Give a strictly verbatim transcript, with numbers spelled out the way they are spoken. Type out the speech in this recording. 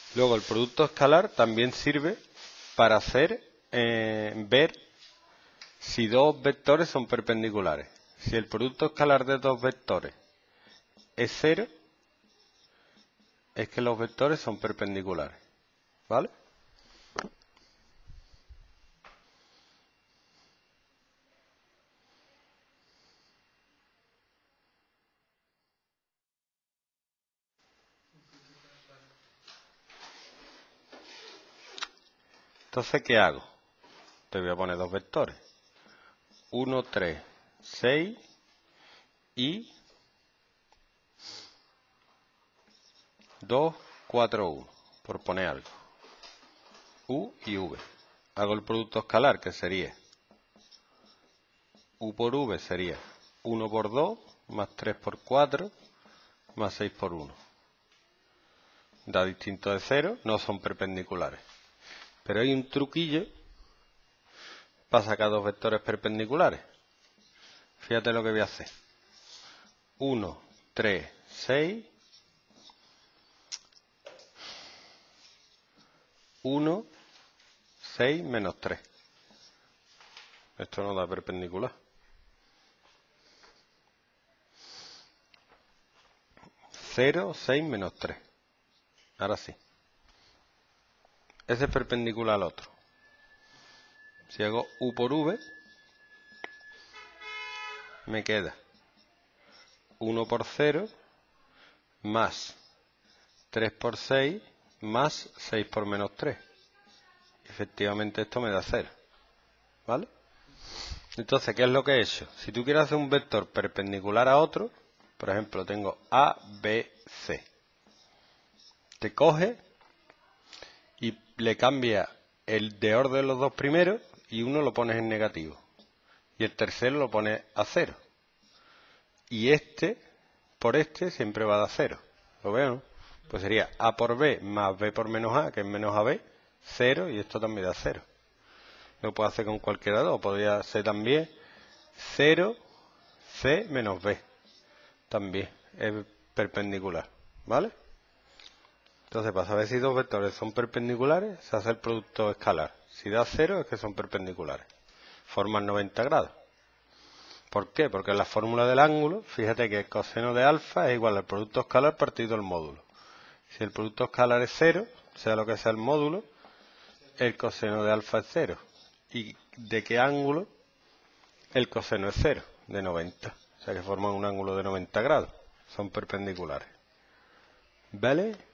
Luego el producto escalar también sirve para hacer eh, ver si dos vectores son perpendiculares. Si el producto escalar de dos vectores es cero, es que los vectores son perpendiculares. ¿Vale? Entonces, ¿qué hago? Te voy a poner dos vectores. uno, tres, seis y dos, cuatro, uno. Por poner algo. U y V. Hago el producto escalar, que sería U por V sería uno por dos, más tres por cuatro, más seis por uno. Da distinto de cero, no son perpendiculares. Pero hay un truquillo para sacar dos vectores perpendiculares. Fíjate lo que voy a hacer. uno, tres, seis. uno, seis menos tres. Esto no da perpendicular. cero, seis menos tres. Ahora sí. Ese es perpendicular al otro. Si hago U por V, me queda uno por cero más tres por seis más seis por menos tres. Efectivamente esto me da cero. ¿Vale? Entonces, ¿qué es lo que he hecho? Si tú quieres hacer un vector perpendicular a otro, por ejemplo, tengo A, B, C. Te coge y le cambia el de orden de los dos primeros y uno lo pones en negativo. Y el tercero lo pones a cero. Y este, por este, siempre va a dar cero. ¿Lo veo, no? Pues sería A por B más B por menos A, que es menos A B, cero, y esto también da cero. Lo puedo hacer con cualquiera de dos. Podría ser también cero, C menos B. También es perpendicular. ¿Vale? Entonces, para saber si dos vectores son perpendiculares, se hace el producto escalar. Si da cero, es que son perpendiculares. Forman noventa grados. ¿Por qué? Porque en la fórmula del ángulo, fíjate que el coseno de alfa es igual al producto escalar partido del módulo. Si el producto escalar es cero, sea lo que sea el módulo, el coseno de alfa es cero. ¿Y de qué ángulo? El coseno es cero, de noventa. O sea que forman un ángulo de noventa grados. Son perpendiculares. ¿Vale?